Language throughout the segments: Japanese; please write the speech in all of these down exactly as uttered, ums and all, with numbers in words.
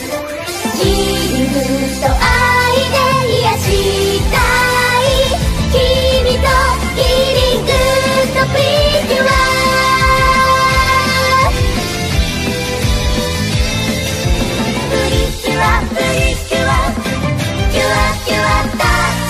キリングと愛で癒したい君とキリングとプリキュアプリキュアプリキュアキュアキュアタ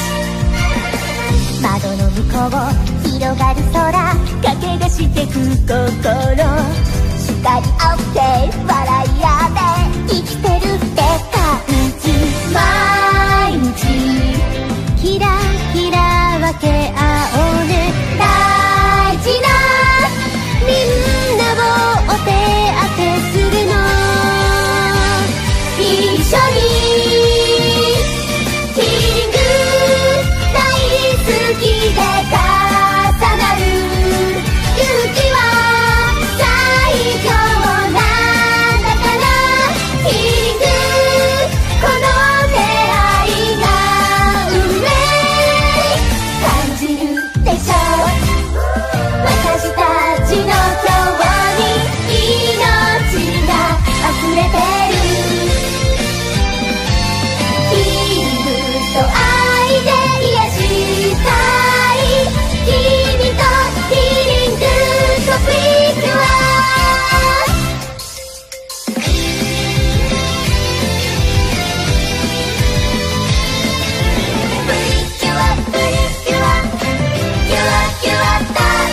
ッチ窓の向こう広がる空駆け出してく心光あって笑い合って生きてるって感じ毎日キラキラ分け合おうね大事なみんなをお手当てするの一緒にキリング大好きで重なる勇気は最強なんだからキリングこの出会いが運命感じるでしょ私たちの今日に命が溢れてるキリングと愛で癒したい君とキリングとプリキュアプリキュアプリキュアキュアキュアタ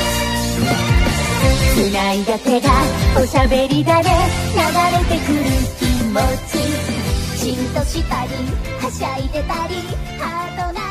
ッチ繋いだ手がおしゃべりだね流れてくる気持ちじんとしたりはしゃいでたりハートが